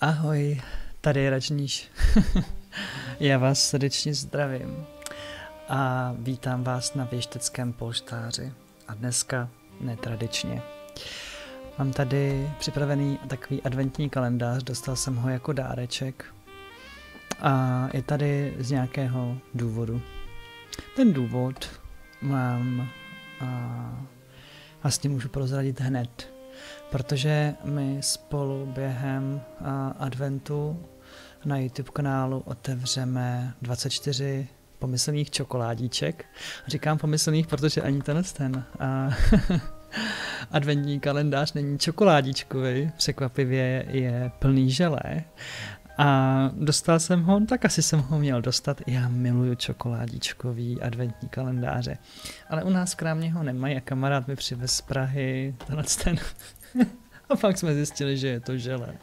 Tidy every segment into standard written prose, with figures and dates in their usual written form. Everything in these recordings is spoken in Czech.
Ahoj, tady je Račníš. Já vás srdečně zdravím a vítám vás na Věšteckém polštáři. A dneska netradičně. Mám tady připravený takový adventní kalendář, dostal jsem ho jako dáreček a je tady z nějakého důvodu. Ten důvod mám vlastně můžu prozradit hned, protože my spolu během adventu na YouTube kanálu otevřeme 24 pomyslných čokoládíček. Říkám pomyslných, protože ani ten adventní kalendář není čokoládíčkový, překvapivě je plný želé. A dostal jsem ho, tak asi jsem ho měl dostat. Já miluju čokoládíčkový adventní kalendáře. Ale u nás v krámě ho nemají a kamarád mi přivez z Prahy ten. A pak jsme zjistili, že je to želé.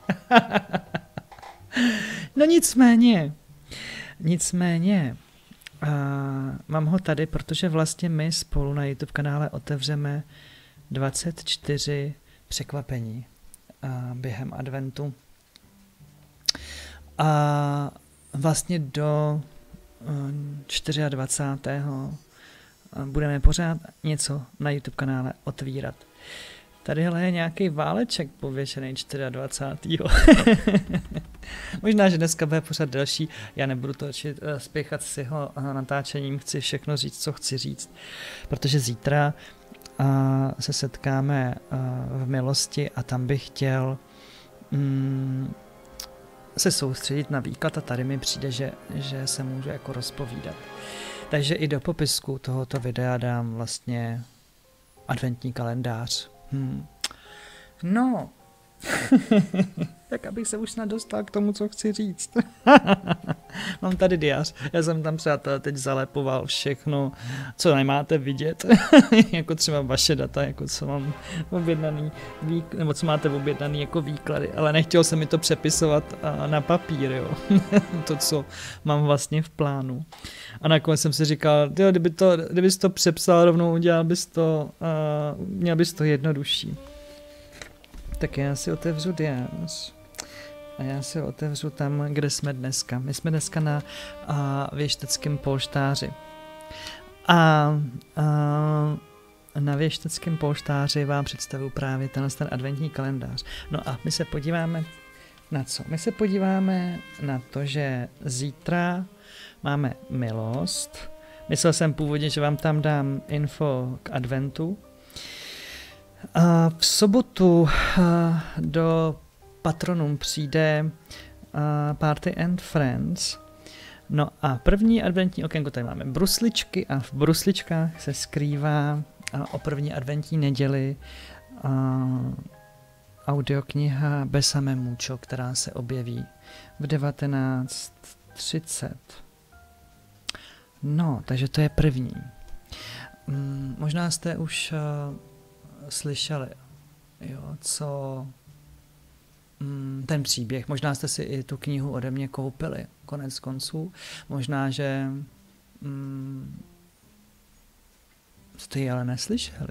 No nicméně, mám ho tady, protože vlastně my spolu na YouTube kanále otevřeme 24 překvapení během adventu. A vlastně do 24. budeme pořád něco na YouTube kanále otvírat. Tadyhle je nějaký váleček pověšený 24. Možná, že dneska bude pořád delší, já nebudu točit, spěchat s jeho natáčením, chci všechno říct, co chci říct, protože zítra se setkáme v milosti a tam bych chtěl se soustředit na výklad a tady mi přijde, že se můžu jako rozpovídat. Takže i do popisku tohoto videa dám vlastně adventní kalendář. No, tak abych se už snad dostal k tomu, co chci říct. Mám tady diář, já jsem tam, přátelé, teď zalepoval všechno, co nemáte vidět, jako třeba vaše data, jako co mám objednaný, nebo co máte objednaný jako výklady, ale nechtěl jsem mi to přepisovat na papír, jo, to, co mám vlastně v plánu. A nakonec jsem si říkal, tyjo, kdybys to přepsal rovnou, udělal bys to, měl bys to jednodušší. Tak já si otevřu diář a já si otevřu tam, kde jsme dneska. My jsme dneska na Věšteckém polštáři. A na Věšteckém polštáři vám představuji právě ten adventní kalendář. No a my se podíváme na co? My se podíváme na to, že zítra máme milost. Myslel jsem původně, že vám tam dám info k adventu. V sobotu do Patronum přijde Party and Friends. No a první adventní okénko tady máme brusličky a v brusličkách se skrývá o první adventní neděli audiokniha Besame Mucho, která se objeví v 19:30. No, takže to je první. Možná jste už slyšeli, jo, co ten příběh, možná jste si i tu knihu ode mě koupili, konec konců, možná, že jste ji ale neslyšeli,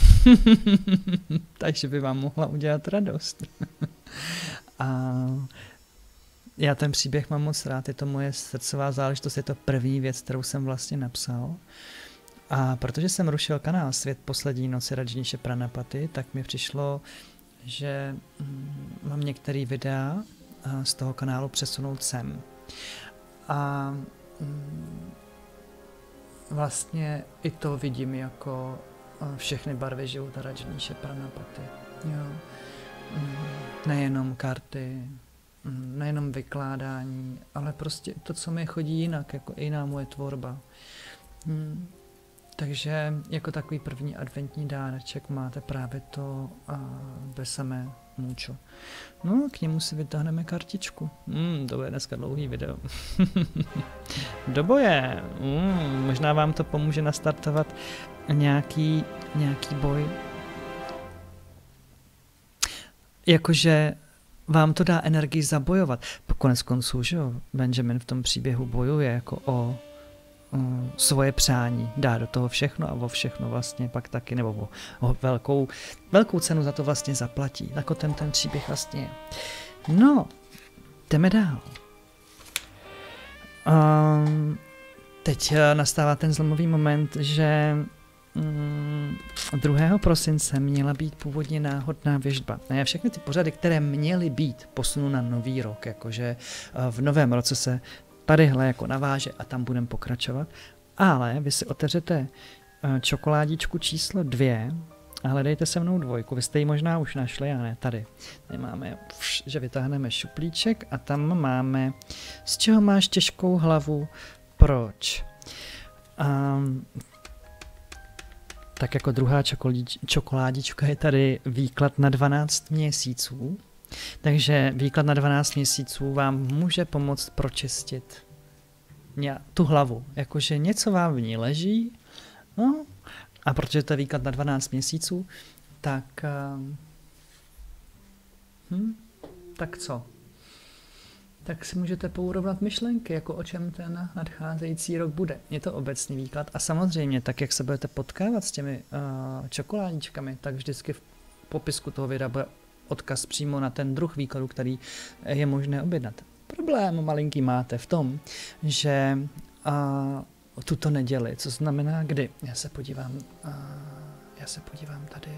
takže by vám mohla udělat radost. A já ten příběh mám moc rád, je to moje srdcová záležitost, je to první věc, kterou jsem vlastně napsal. A protože jsem rušil kanál Svět poslední noci Račníše Pranapaty, tak mi přišlo, že mám některé videa z toho kanálu přesunout sem. A vlastně i to vidím jako všechny barvy života Račníše Pranapaty. Jo. Nejenom karty, nejenom vykládání, ale prostě to, co mi chodí jinak, jako jiná moje tvorba. Takže jako takový první adventní dáreček máte právě to Besame Mucho. No, k němu si vytáhneme kartičku. To bude dneska dlouhý video. Do boje. Možná vám to pomůže nastartovat nějaký boj. Jakože vám to dá energii zabojovat. Konec konců, že jo, Benjamin v tom příběhu bojuje jako o svoje přání, dá do toho všechno a o všechno vlastně pak taky, nebo o velkou cenu za to vlastně zaplatí. Jako ten příběh vlastně je. No, Jdeme dál. Teď nastává ten zlomový moment, že 2. prosince měla být původně náhodná věštba. A já všechny ty pořady, které měly být, posunu na nový rok, jakože v novém roce se tadyhle jako naváže a tam budeme pokračovat. Ale vy si otevřete čokoládičku číslo 2 a hledejte se mnou 2. Vy jste ji možná už našli, a ne tady. Tady máme, že vytáhneme šuplíček a tam máme, z čeho máš těžkou hlavu, proč. Tak jako druhá čokoládička je tady výklad na 12 měsíců. Takže výklad na 12 měsíců vám může pomoct pročistit tu hlavu. Jakože něco vám v ní leží, no, a protože to je výklad na 12 měsíců, tak tak co? Tak si můžete pourovnat myšlenky, jako o čem ten nadcházející rok bude. Je to obecný výklad a samozřejmě, tak jak se budete potkávat s těmi čokoládičkami, tak vždycky v popisku toho videa bude odkaz přímo na ten druh výkladu, který je možné objednat. Problém malinký máte v tom, že tuto neděli, co znamená kdy? Já se podívám tady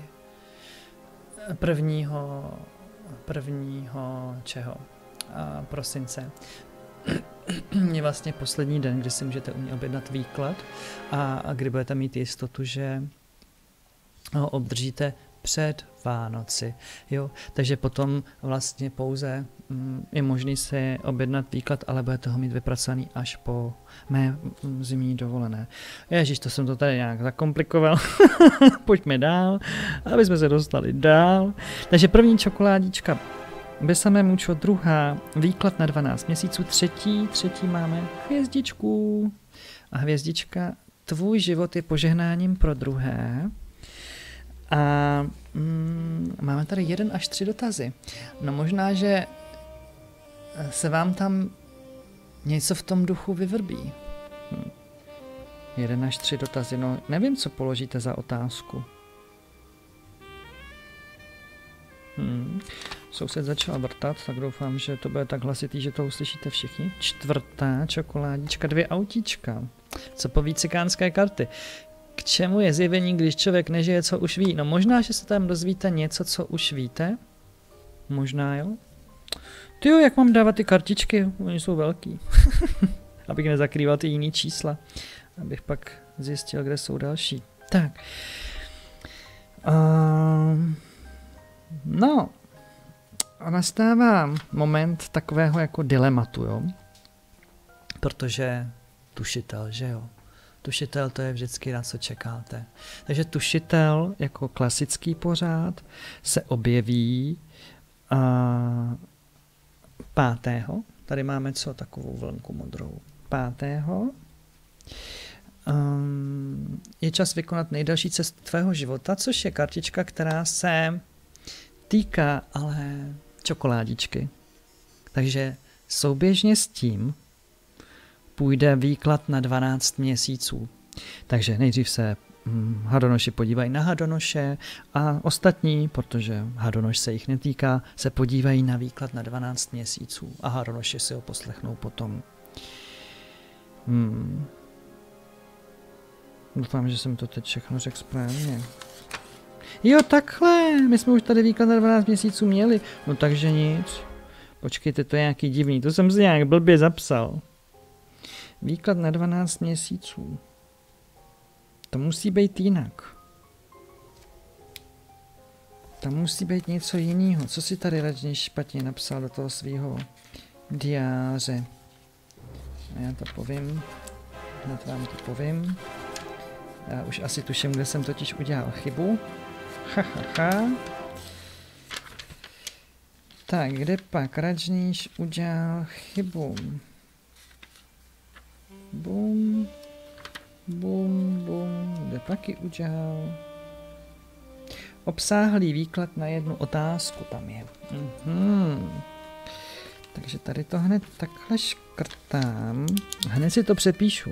prvního čeho? Prosince. Je vlastně poslední den, kdy si můžete u mě objednat výklad a kdy budete mít jistotu, že ho obdržíte před Vánoci. Jo? Takže potom vlastně pouze je možný si objednat výklad, ale budete ho mít vypracovaný až po mé zimní dovolené. Ježíš, to jsem to tady nějak zakomplikoval. Pojďme dál, aby jsme se dostali dál. Takže první čokoládička bez samém účo, druhá výklad na 12 měsíců, třetí máme hvězdičku. A hvězdička, tvůj život je požehnáním pro druhé. A máme tady 1 až 3 dotazy. No možná, že se vám tam něco v tom duchu vyvrbí. 1 až 3 dotazy, no nevím, co položíte za otázku. Soused začal vrtat, tak doufám, že to bude tak hlasitý, že to uslyšíte všichni. 4. čokoládička, 2 autíčka. Co poví cikánské karty? K čemu je zjevení, když člověk nežije, co už ví? No možná, že se tam dozvíte něco, co už víte. Možná jo. Tyjo, jak mám dávat ty kartičky? Oni jsou velký. Abych nezakrýval ty jiný čísla. Abych pak zjistil, kde jsou další. Tak. No. A nastává moment takového jako dilematu, jo. Protože tušitel, že jo. Tušitel, to je vždycky, na co čekáte. Takže tušitel jako klasický pořád se objeví 5. Tady máme co? Takovou vlnku modrou. 5. Je čas vykonat nejdelší cestu tvého života, což je kartička, která se týká ale čokoládičky. Takže souběžně s tím půjde výklad na 12 měsíců. Takže nejdřív se hadonoši podívají na hadonoše a ostatní, protože hadonoš se jich netýká, se podívají na výklad na 12 měsíců a hadonoši si ho poslechnou potom. Doufám, že jsem to teď všechno řekl správně. Jo, takhle, my jsme už tady výklad na 12 měsíců měli, no takže nic. Počkejte, to je nějaký divný, to jsem si nějak blbě zapsal. Výklad na 12 měsíců. To musí být jinak. Tam musí být něco jiného. Co si tady Rajneesh špatně napsal do toho svého diáře? Já to povím. Hned vám to povím. Já už asi tuším, kde jsem totiž udělal chybu. Tak, kde pak Rajneesh udělal chybu? Bum, bum, bum, kde pak ji udělal? Obsáhlý výklad na jednu otázku tam je. Takže tady to hned takhle škrtám. Hned si to přepíšu.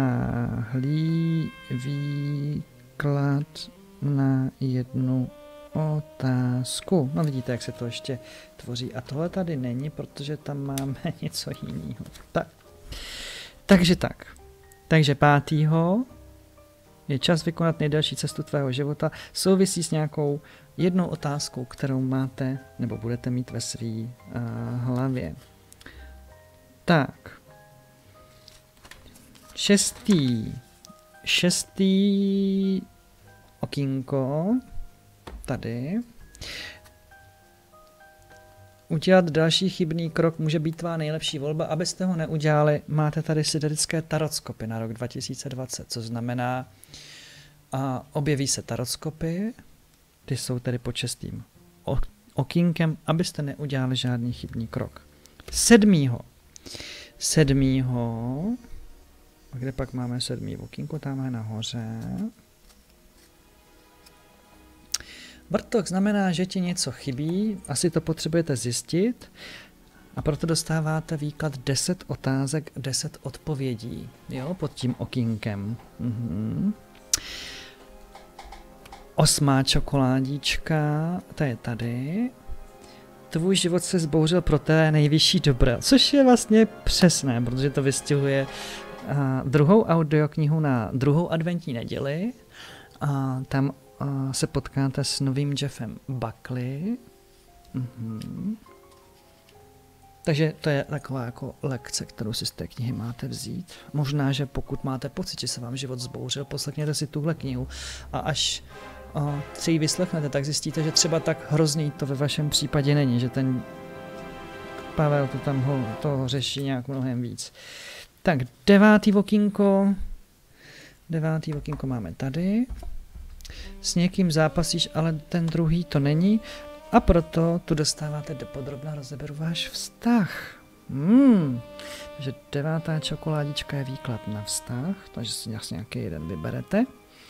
Obsáhlý výklad na jednu otázku. No vidíte, jak se to ještě tvoří. A tohle tady není, protože tam máme něco jiného. Tak. Takže tak. Takže 5. je čas vykonat nejdelší cestu tvého života. Souvisí s nějakou jednou otázkou, kterou máte nebo budete mít ve své hlavě. Tak. 6. okýnko. Tady. Udělat další chybný krok může být tvá nejlepší volba. Abyste ho neudělali, máte tady siderické tarotskopy na rok 2020, co znamená, objeví se tarotskopy, ty jsou tedy pod 6. okýnkem, abyste neudělali žádný chybný krok. 7. A kde pak máme 7. okýnko? Tamhle nahoře. Vrtok znamená, že ti něco chybí, asi to potřebujete zjistit a proto dostáváte výklad 10 otázek, 10 odpovědí, jo, pod tím okýnkem. 8. čokoládička, ta je tady. Tvůj život se zbouřil pro té nejvyšší dobro, což je vlastně přesné, protože to vystihuje druhou audioknihu na druhou adventní neděli. Tam se potkáte s novým Jeffem Buckley. Takže to je taková jako lekce, kterou si z té knihy máte vzít. Možná, že pokud máte pocit, že se vám život zbouřil, poslechněte si tuhle knihu a až si ji vyslechnete, tak zjistíte, že třeba tak hrozný to ve vašem případě není, že ten Pavel to tam to řeší nějak mnohem víc. Tak 9. okýnko. 9. okýnko máme tady. S někým zápasíš, ale ten druhý to není a proto tu dostáváte dopodrobna rozeberu váš vztah. Takže 9. čokoládička je výklad na vztah, takže si nějaký jeden vyberete.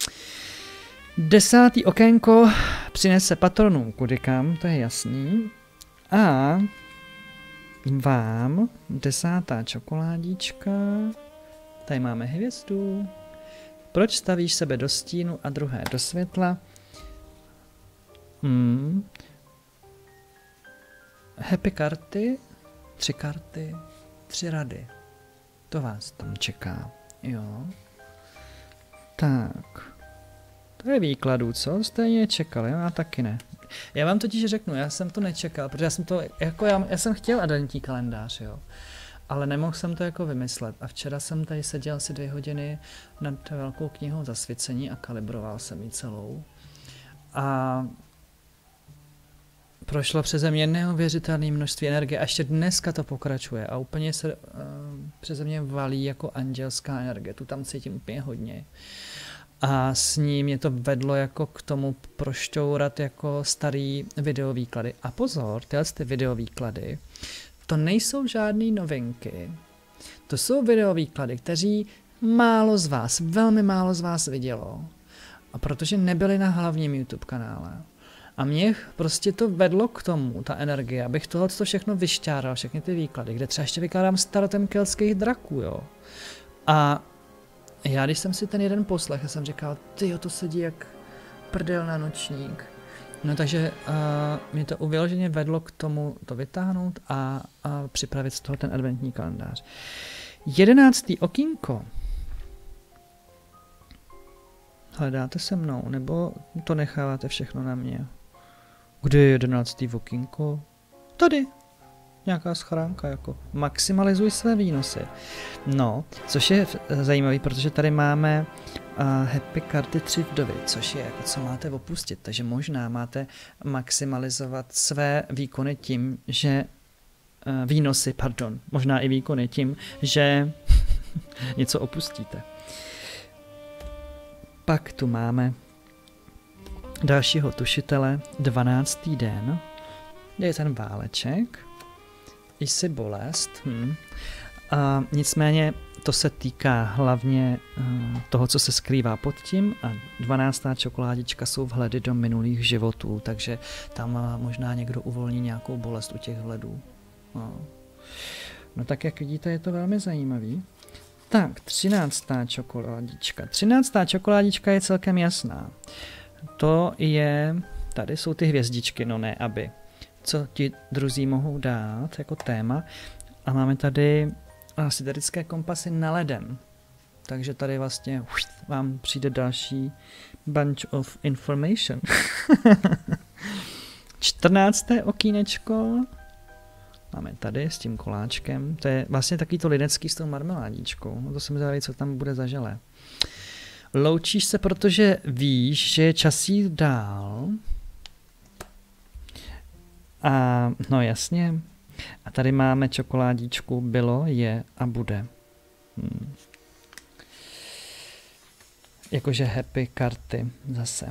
10. okénko přinese patronům kudykam, to je jasný. A vám 10. čokoládička, tady máme hvězdu. Proč stavíš sebe do stínu a druhé do světla? Happy karty, 3 karty, 3 rady. To vás tam čeká, jo. Tak. To je výkladů, co? Jste čekali, já taky ne. Já vám totiž řeknu, já jsem to nečekal, protože já jsem to, jako já jsem chtěl adventní kalendář, jo. Ale nemohl jsem to jako vymyslet. A včera jsem tady seděl asi 2 hodiny nad velkou knihou zasvěcení a kalibroval jsem ji celou. A prošlo přeze mě neuvěřitelné množství energie a ještě dneska to pokračuje a úplně se přeze mě valí jako andělská energie. Tu tam cítím úplně hodně. A s ním mě to vedlo jako k tomu prošťourat jako starý videovýklady. A pozor, tyhle videovýklady, to nejsou žádné novinky. To jsou videovýklady, kteří málo z vás, velmi málo z vás vidělo. A protože nebyli na hlavním YouTube kanále. A mě prostě to vedlo k tomu, ta energie, abych tohle všechno vyšťáral, všechny ty výklady, kde třeba ještě vykládám s tarotem keltských draků, jo. A já, když jsem si ten jeden poslech, jsem říkal, tyjo, to sedí jak prdel na nočník. No takže mě to vyloženě vedlo k tomu to vytáhnout a připravit z toho ten adventní kalendář. 11. okýnko. Hledáte se mnou, nebo to necháváte všechno na mě? Kde je 11. okýnko? Tady. Nějaká schránka, jako maximalizuj své výnosy. No, což je zajímavý, protože tady máme happy karty 3 vdovy, což je jako co máte opustit, takže možná máte maximalizovat své výkony tím, že výnosy, pardon, možná i výkony tím, že něco opustíte. Pak tu máme dalšího tušitele, 12. den, kde je ten váleček, jsi bolest. A nicméně to se týká hlavně toho, co se skrývá pod tím a 12. čokoládička jsou vhledy do minulých životů, takže tam možná někdo uvolní nějakou bolest u těch vhledů. No tak jak vidíte, je to velmi zajímavý. Tak, 13. čokoládička. 13. čokoládička je celkem jasná. To je tady jsou ty hvězdičky, no ne aby. Co ti druzí mohou dát jako téma. A máme tady syntetické kompasy na leden. Takže tady vlastně vám přijde další bunch of information. 14. okýnečko. Máme tady s tím koláčkem. To je vlastně takový to linecký s tou marmeládičkou. No to se mi zvědavý, co tam bude za želé. Loučíš se, protože víš, že je čas jít dál. A no jasně. A tady máme čokoládičku. Bylo, je a bude. Jakože happy karty zase.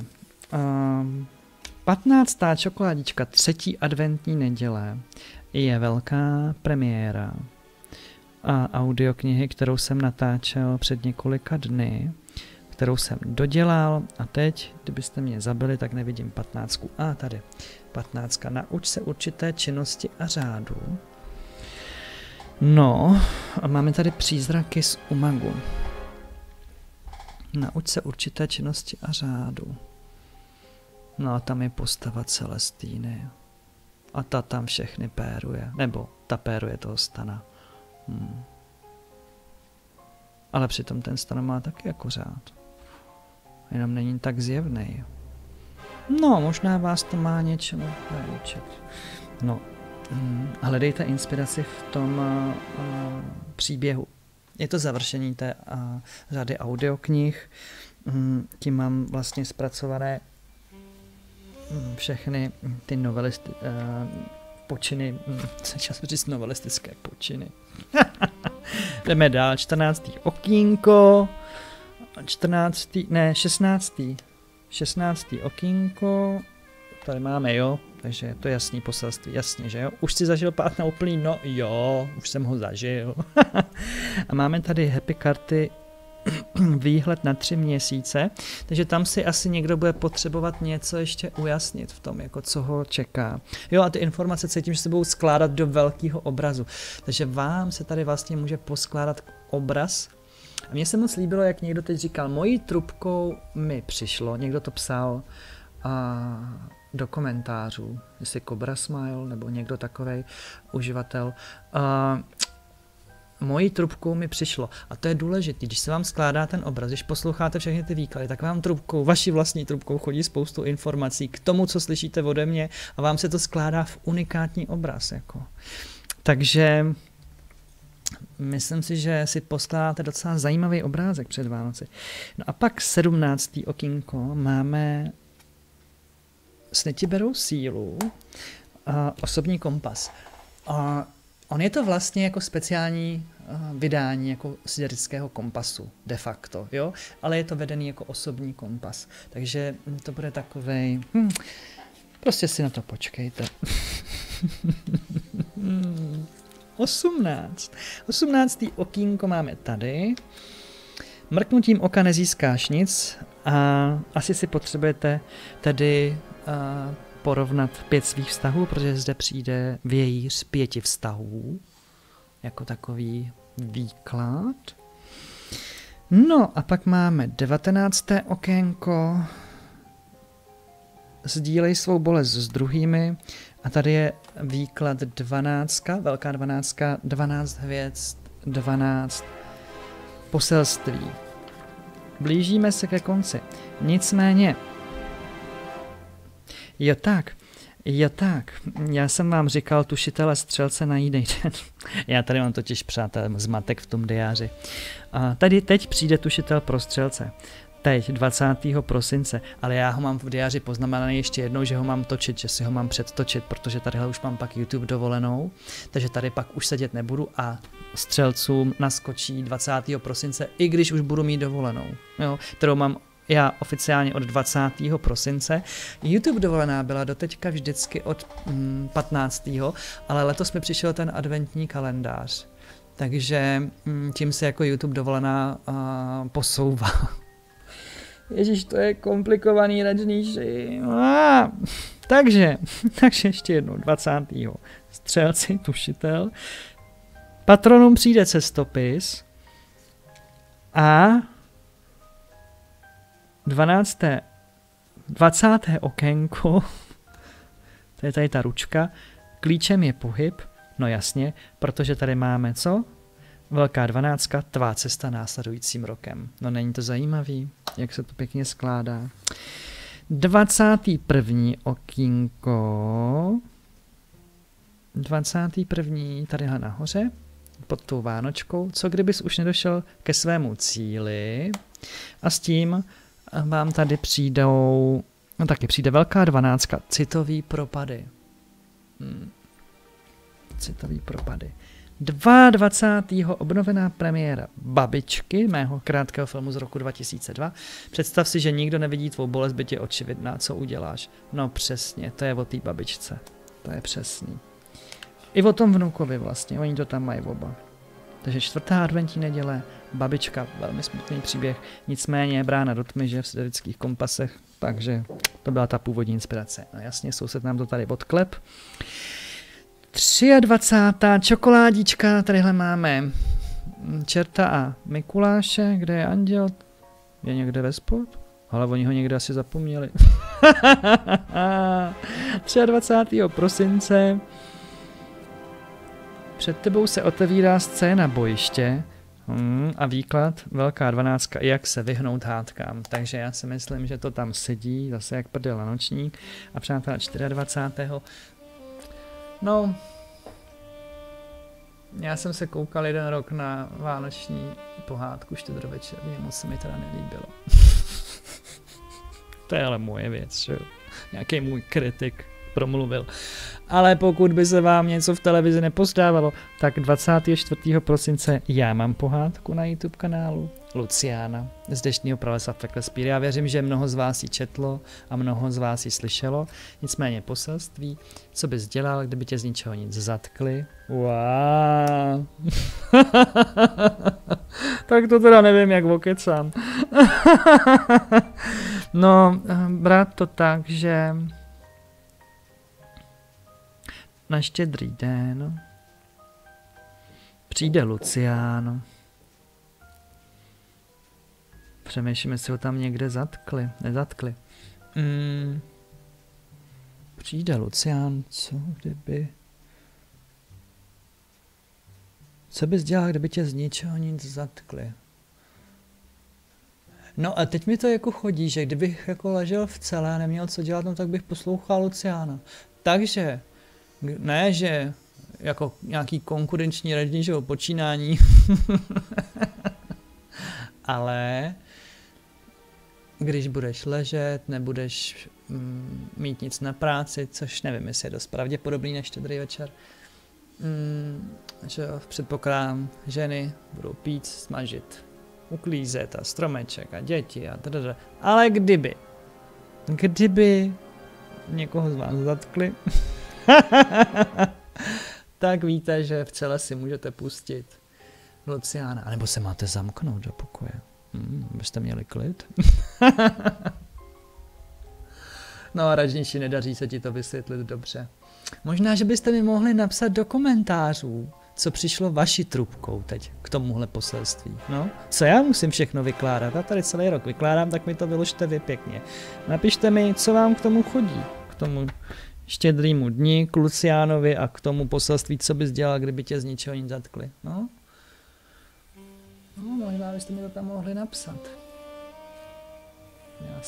15. čokoládička, 3. adventní neděle, je velká premiéra a audioknihy, kterou jsem natáčel před několika dny, kterou jsem dodělal a teď, kdybyste mě zabili, tak nevidím 15. Tady 15. Nauč se určité činnosti a řádu. No, a máme tady přízraky z Umagu. Nauč se určité činnosti a řádu. No a tam je postava Celestíny. A ta tam všechny péruje. Nebo ta péruje toho Stana. Ale přitom ten Stan má taky jako řád. Jenom není tak zjevný. No, možná vás to má něčemu naučit. No, hledejte inspiraci v tom příběhu. Je to završení té řady audioknih. Tím mám vlastně zpracované všechny ty počiny, čas říct novelistické počiny. Jdeme dál, 14. okýnko, 16. okýnko, tady máme, jo, takže je to jasný poselství, jasně, že jo. Už si zažil pád na úplný, no jo, už jsem ho zažil. A máme tady happy karty, výhled na 3 měsíce, takže tam si asi někdo bude potřebovat něco ještě ujasnit v tom, jako co ho čeká. Jo, a ty informace cítím, že se budou skládat do velkého obrazu. Takže vám se tady vlastně může poskládat obraz. A mně se moc líbilo, jak někdo teď říkal, mojí trubkou mi přišlo, někdo to psal do komentářů, jestli Cobra Smile nebo někdo takovej uživatel. Mojí trubkou mi přišlo. A to je důležité, když se vám skládá ten obraz, když posloucháte všechny ty výklady, tak vám trubkou, vaší vlastní trubkou chodí spoustu informací k tomu, co slyšíte ode mě a vám se to skládá v unikátní obraz. Jako. Takže myslím si, že si poskládáte docela zajímavý obrázek před Vánoci. No a pak 17. okýnko máme Sny ti berou sílu, osobní kompas. On je to vlastně jako speciální vydání jako syntetického kompasu, de facto, jo? Ale je to vedený jako osobní kompas. Takže to bude takovej... prostě si na to počkejte. 18. 18. okýnko máme tady. Mrknutím oka nezískáš nic a asi si potřebujete tedy porovnat 5 svých vztahů, protože zde přijde vějíř 5 vztahů, jako takový výklad. No a pak máme 19. okénko, sdílej svou bolest s druhými a tady je výklad 12, velká 12, 12 hvězd, 12 poselství. Blížíme se ke konci. Nicméně, jo tak, já jsem vám říkal tušitele střelce na jiný den. Já tady mám totiž, přátelé, zmatek v tom diáři. A tady teď přijde tušitel pro střelce. Teď, 20. prosince, ale já ho mám v diáři poznamenaný ještě jednou, že ho mám točit, že si ho mám předtočit, protože tadyhle už mám pak YouTube dovolenou, takže tady pak už sedět nebudu a střelcům naskočí 20. prosince, i když už budu mít dovolenou, jo, kterou mám já oficiálně od 20. prosince. YouTube dovolená byla doteďka vždycky od 15. ale letos mi přišel ten adventní kalendář. Takže tím se jako YouTube dovolená posouvá. Ježíš, to je komplikovaný rečníši. Takže ještě jednou, 20. Střelci, tušitel. Patronům přijde cestopis a 12. 20. okénko, to je tady ta ručka, klíčem je pohyb, no jasně, protože tady máme co? Velká 12, tvá cesta následujícím rokem. No není to zajímavý, jak se to pěkně skládá. 21. okýnko, 21. tadyhle nahoře, pod tou vánočkou, co kdybys už nedošel ke svému cíli a s tím vám tady přijdou, no taky přijde velká 12, citový propady. Citový propady. 22. obnovená premiéra Babičky, mého krátkého filmu z roku 2002. Představ si, že nikdo nevidí tvou bolest, byť je očividná, co uděláš. No přesně, to je o té babičce. To je přesný. I o tom vnukovi vlastně, oni to tam mají oba. Takže 4. adventní neděle, Babička, velmi smutný příběh, nicméně brána do tmy, že v Sidereckých kompasech, takže to byla ta původní inspirace. No jasně, soused nám to tady odklep. 23. čokoládička, tadyhle máme Čerta a Mikuláše, kde je anděl, je někde ve spod, ale oni ho někde asi zapomněli. 23. prosince před tebou se otevírá scéna bojiště a výklad velká 12, jak se vyhnout hádkám. Takže já si myslím, že to tam sedí, zase jak prdel na nočník. A přátelé 24. No, já jsem se koukal jeden rok na vánoční pohádku štědrovečerní, moc se mi teda nelíbilo. To je ale moje věc, že jo. Nějaký můj kritik promluvil. Ale pokud by se vám něco v televizi nepostávalo, tak 24. prosince já mám pohádku na YouTube kanálu Luciána z Deštního pralesa v pekle spíry. Já věřím, že mnoho z vás ji četlo a mnoho z vás ji slyšelo. Nicméně poselství, co bys dělal, kdyby tě z ničeho nic zatkli. Wow. Tak to teda nevím, jak okecám. No, brát to tak, že na Štědrý den přijde Lucián. Přemýšlím, jestli ho tam někde nezatkli. Přijde Lucián, co kdyby... Co bys dělal, kdyby tě z ničeho nic zatkli? No a teď mi to jako chodí, že kdybych jako ležel v celé a neměl co dělat, no tak bych poslouchal Luciána. Takže, ne, že jako nějaký konkurenční radní, že o počínání, ale když budeš ležet, nebudeš mít nic na práci, což nevím, jestli je dost pravděpodobný na Štědrý večer, že předpokládám, ženy budou pít, smažit, uklízet a stromeček a děti a tadada. Ale kdyby někoho z vás zatkli, tak víte, že v celé si můžete pustit Luciána, anebo se máte zamknout do pokoje, abyste měli klid. No a radniči, nedaří se ti to vysvětlit dobře. Možná, že byste mi mohli napsat do komentářů, co přišlo vaší trubkou teď k tomuhle poselství. No, co já musím všechno vykládat? Já tady celý rok vykládám, tak mi to vyložte vy pěkně. Napište mi, co vám k tomu chodí. K tomu Štědrýmu dni, k Luciánovi a k tomu poselství, co bys dělal, kdyby tě z ničeho nic zatkli. No, možná byste mi to tam mohli napsat. Já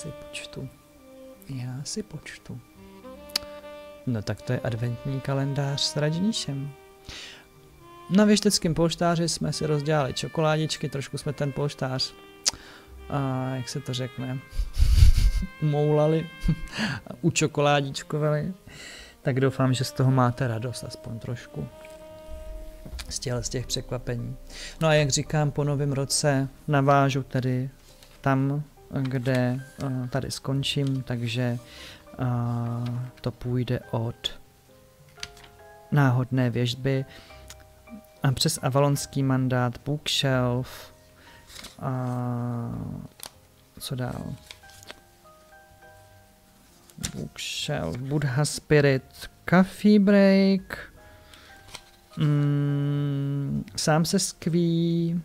si počtu. No tak to je adventní kalendář s Radžníšem. Na věšteckém polštáři jsme si rozdělali čokoládičky, trošku jsme ten polštář, jak se to řekne, umoulali, učokoládičkovali. Tak doufám, že z toho máte radost, aspoň trošku. Z těch překvapení. No a jak říkám, po novém roce navážu tedy tam, kde tady skončím, takže to půjde od náhodné věštby a přes avalonský mandát, bookshelf a co dál? Bookshelf, Buddha Spirit, Coffee Break, sám se skví,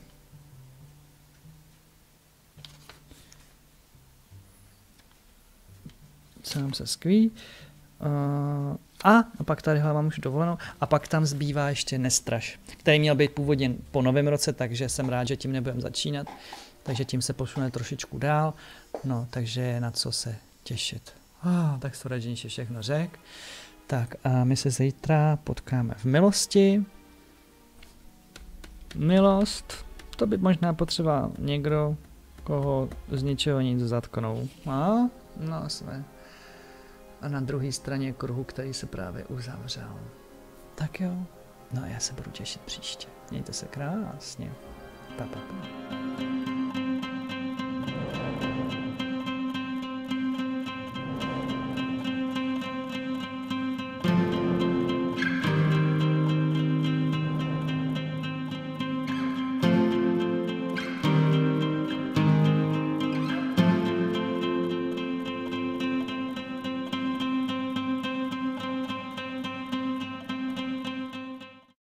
Sám se skví. A pak tadyhle mám už dovolenou. A pak tam zbývá ještě Nestraž, který měl být původně po novém roce, takže jsem rád, že tím nebudem začínat. Takže tím se pošlune trošičku dál. No, takže je na co se těšit. Tak jsem rád, že všechno řek. Tak a my se zítra potkáme v Milosti. Milost, to by možná potřeboval někdo, koho z ničeho nic zatknou. No jsme. A na druhé straně kruhu, který se právě uzavřel. Tak jo, no já se budu těšit příště. Mějte se krásně. Pa.